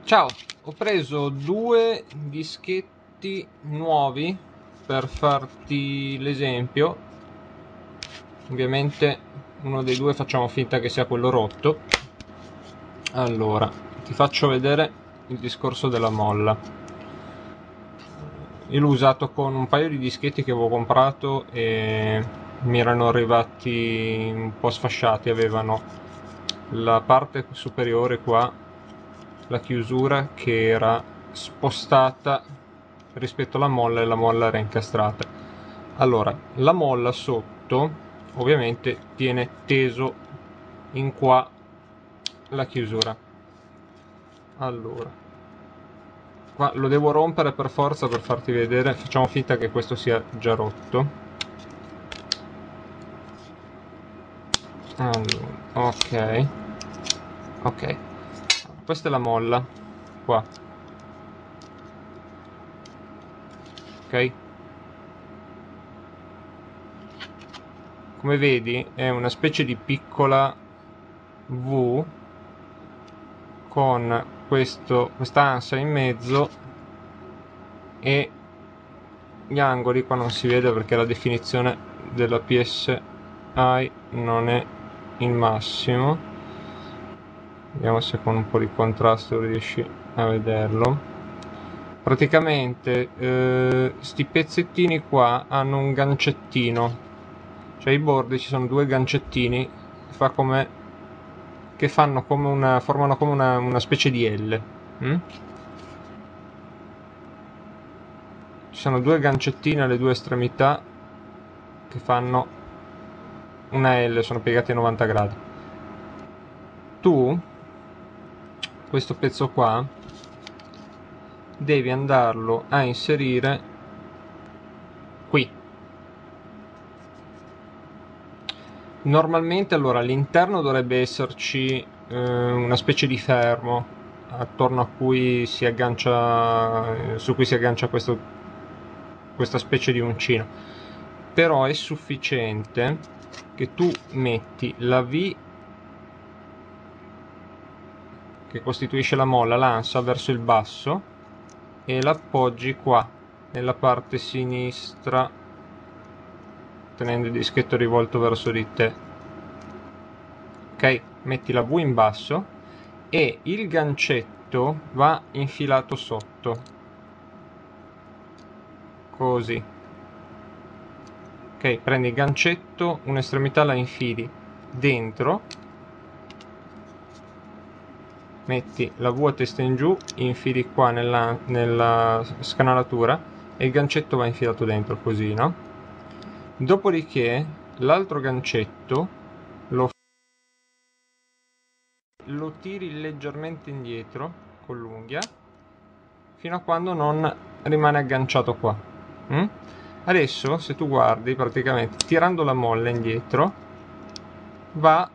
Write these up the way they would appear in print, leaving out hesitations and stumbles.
Ciao, ho preso due dischetti nuovi per farti l'esempio. Ovviamente uno dei due facciamo finta che sia quello rotto. Allora, ti faccio vedere il discorso della molla. Io l'ho usato con un paio di dischetti che avevo comprato e mi erano arrivati un po' sfasciati, avevano la parte superiore qua, la chiusura che era spostata rispetto alla molla e la molla era incastrata. Allora, la molla sotto ovviamente tiene teso in qua la chiusura. Allora, qua lo devo rompere per forza per farti vedere, facciamo finta che questo sia già rotto. Allora, ok, questa è la molla qua, ok, come vedi è una specie di piccola V con questa ansa in mezzo e gli angoli qua non si vede perché la definizione della PSI non è il massimo. Vediamo se con un po' di contrasto riesci a vederlo. Praticamente sti pezzettini qua hanno un gancettino, cioè i bordi ci sono due gancettini che fanno come formano come una specie di L. Ci sono due gancettini alle due estremità che fanno una L, sono piegati a 90 gradi. Tu questo pezzo qua devi andarlo a inserire qui. Normalmente allora all'interno dovrebbe esserci una specie di fermo attorno a cui si aggancia, su cui si aggancia questa specie di uncino, però è sufficiente che tu metti la V che costituisce la molla, l'ansa verso il basso e l'appoggi qua nella parte sinistra tenendo il dischetto rivolto verso di te. Ok, metti la V in basso e il gancetto va infilato sotto così. Ok, prendi il gancetto, un'estremità la infili dentro, metti la V a testa in giù, infili qua nella scanalatura e il gancetto va infilato dentro così, no? Dopodiché l'altro gancetto lo tiri leggermente indietro con l'unghia fino a quando non rimane agganciato qua. Adesso se tu guardi praticamente tirando la molla indietro va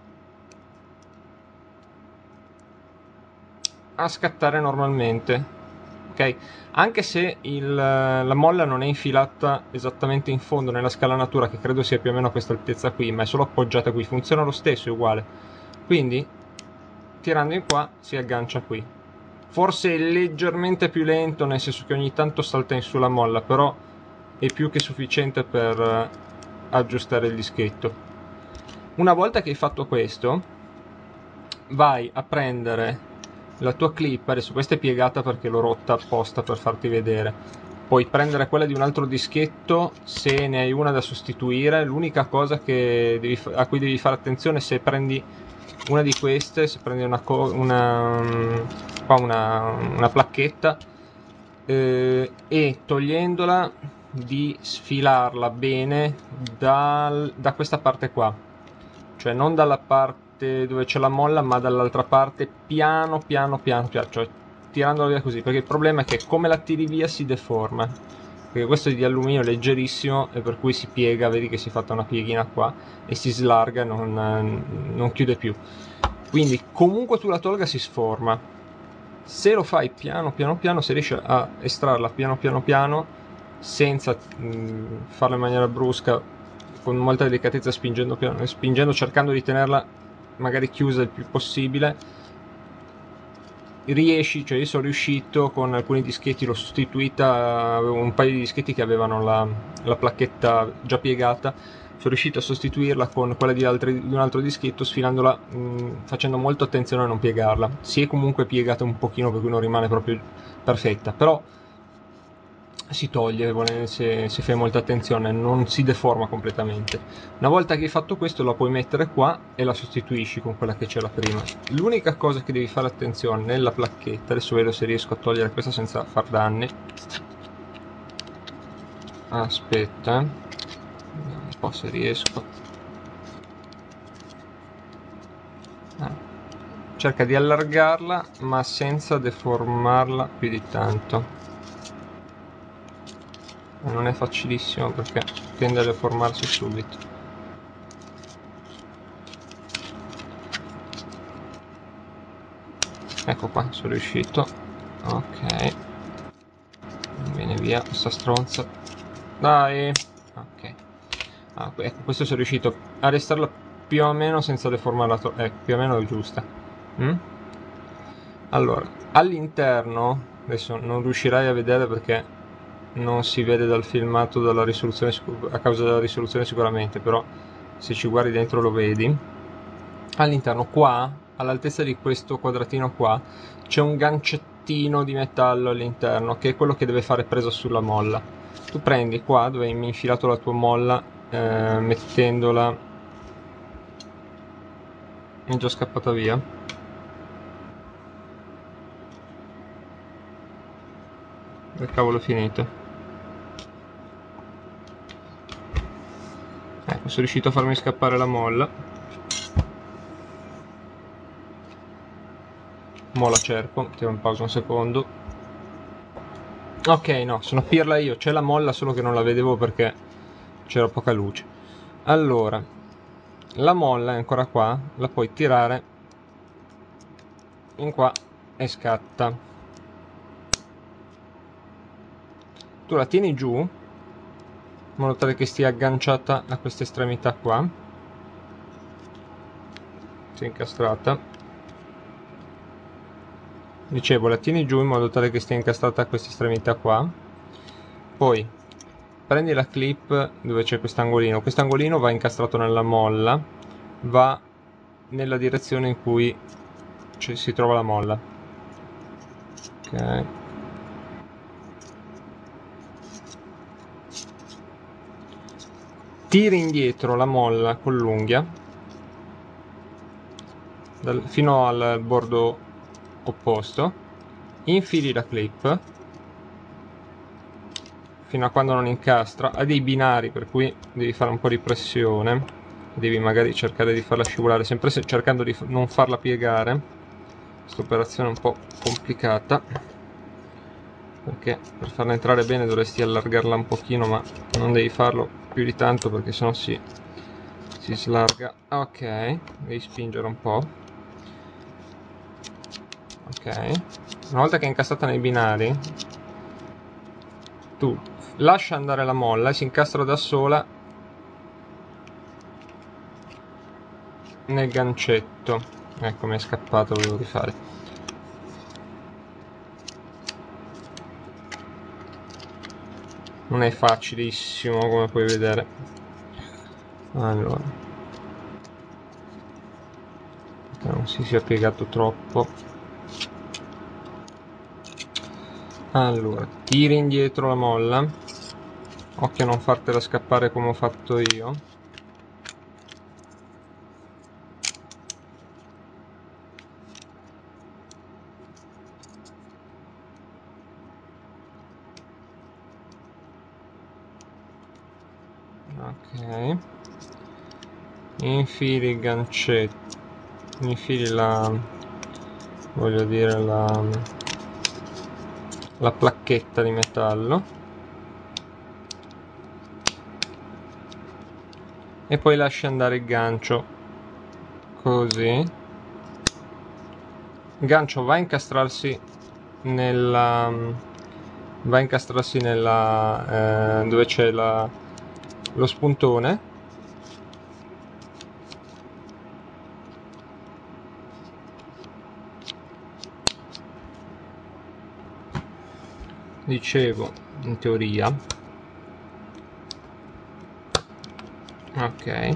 a scattare normalmente, ok? Anche se la molla non è infilata esattamente in fondo nella scalanatura, che credo sia più o meno a questa altezza qui, ma è solo appoggiata qui, funziona lo stesso, è uguale. Quindi tirando in qua si aggancia qui. Forse è leggermente più lento, nel senso che ogni tanto salta in su la molla, però è più che sufficiente per aggiustare il dischetto. Una volta che hai fatto questo, vai a prendere la tua clip. Adesso questa è piegata perché l'ho rotta apposta per farti vedere. Puoi prendere quella di un altro dischetto se ne hai una da sostituire. L'unica cosa a cui devi fare attenzione, se prendi una di queste, se prendi una placchetta e togliendola di sfilarla bene da questa parte qua, cioè non dalla parte dove c'è la molla ma dall'altra parte, piano, cioè tirandola via così, perché il problema è che come la tiri via si deforma, perché questo è di alluminio leggerissimo e per cui si piega, vedi che si è fatta una pieghina qua e si slarga, non chiude più. Quindi comunque tu la tolga si sforma. Se lo fai piano, se riesci a estrarla piano, senza farla in maniera brusca, con molta delicatezza, spingendo, cercando di tenerla magari chiusa il più possibile, riesci, cioè io sono riuscito con alcuni dischetti, l'ho sostituita, avevo un paio di dischetti che avevano la placchetta già piegata, sono riuscito a sostituirla con quella di un altro dischetto, sfilandola, facendo molto attenzione a non piegarla. Si è comunque piegata un pochino, per cui non rimane proprio perfetta, però si toglie se fai molta attenzione, non si deforma completamente. Una volta che hai fatto questo la puoi mettere qua e la sostituisci con quella che c'era prima. L'unica cosa che devi fare attenzione nella placchetta, adesso vedo se riesco a togliere questa senza far danni. Aspetta, vediamo un po' se riesco. Cerca di allargarla ma senza deformarla più di tanto. Non è facilissimo perché tende a deformarsi subito. Ecco qua, sono riuscito. Ok, viene via questa stronza. Dai. Ok, ecco, questo sono riuscito a restarla più o meno senza deformarla. Più o meno è giusta. Allora, all'interno, adesso non riuscirai a vedere perché non si vede dal filmato dalla risoluzione, a causa della risoluzione sicuramente, però se ci guardi dentro lo vedi. All'interno qua, all'altezza di questo quadratino qua, c'è un gancettino di metallo all'interno, che è quello che deve fare presa sulla molla. Tu prendi qua, dove hai infilato la tua molla, mettendola... è già scappata via. Che cavolo è finito? Ecco, sono riuscito a farmi scappare la molla. Mo la cerco, tiro in pausa un secondo. Ok, no, sono a pirla io, c'è la molla solo che non la vedevo perché c'era poca luce. Allora, la molla è ancora qua, la puoi tirare in qua e scatta. Tu la tieni giù, in modo tale che stia agganciata a questa estremità qua. Si è incastrata. Dicevo, la tieni giù in modo tale che stia incastrata a questa estremità qua. Poi prendi la clip dove c'è quest'angolino. Quest'angolino va incastrato nella molla, va nella direzione in cui si trova la molla. Ok. Tiri indietro la molla con l'unghia fino al bordo opposto, infili la clip fino a quando non incastra. Ha dei binari per cui devi fare un po' di pressione, devi magari cercare di farla scivolare, sempre cercando di non farla piegare. Questa operazione è un po' complicata perché per farla entrare bene dovresti allargarla un pochino, ma non devi farlo più di tanto perché sennò si slarga. Ok, devi spingere un po'. Ok, una volta che è incastrata nei binari, tu lascia andare la molla e si incastra da sola nel gancetto. Ecco, mi è scappato, volevo rifare. Non è facilissimo, come puoi vedere. Allora, che non si sia piegato troppo. Allora, tiri indietro la molla, occhio a non fartela scappare come ho fatto io. Ok, infili il gancetto, infili voglio dire la placchetta di metallo e poi lasci andare il gancio così. Il gancio va a incastrarsi nella dove c'è lo spuntone. Dicevo, in teoria, ok,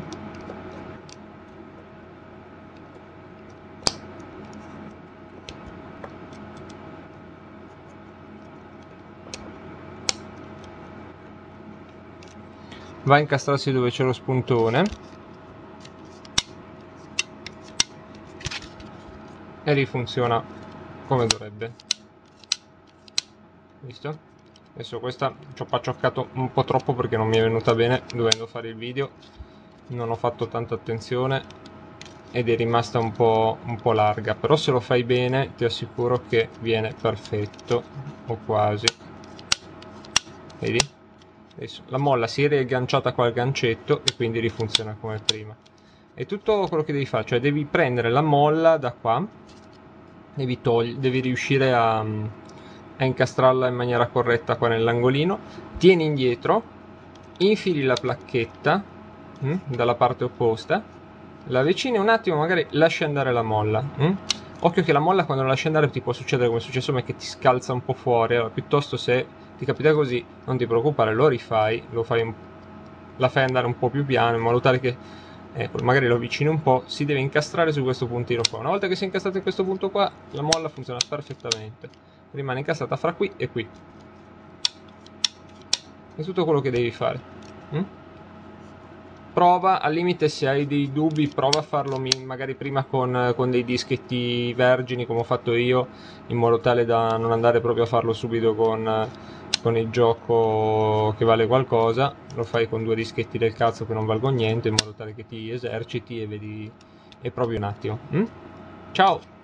va a incastrarsi dove c'è lo spuntone e rifunziona come dovrebbe. Visto? Adesso questa ci ho paccioccato un po' troppo perché non mi è venuta bene dovendo fare il video, non ho fatto tanta attenzione ed è rimasta un po' larga, però se lo fai bene ti assicuro che viene perfetto, o quasi. Vedi? Adesso la molla si è riagganciata qua al gancetto e quindi rifunziona come prima. È tutto quello che devi fare, cioè devi prendere la molla da qua, devi riuscire a incastrarla in maniera corretta qua nell'angolino, tieni indietro, infili la placchetta dalla parte opposta, la avvicini un attimo, magari lasci andare la molla. Occhio che la molla quando la lasci andare ti può succedere come è successo a me, che ti scalza un po' fuori, allora piuttosto se ti capita così non ti preoccupare, lo rifai, la fai andare un po' più piano in modo tale che magari lo avvicini un po', si deve incastrare su questo puntino qua. Una volta che si è incastrato in questo punto qua, la molla funziona perfettamente, rimane incastrata fra qui e qui. È tutto quello che devi fare. Prova, al limite se hai dei dubbi, prova a farlo magari prima con dei dischetti vergini come ho fatto io, in modo tale da non andare proprio a farlo subito con il gioco che vale qualcosa. Lo fai con 2 dischetti del cazzo che non valgono niente, in modo tale che ti eserciti e vedi, e provi un attimo. Ciao!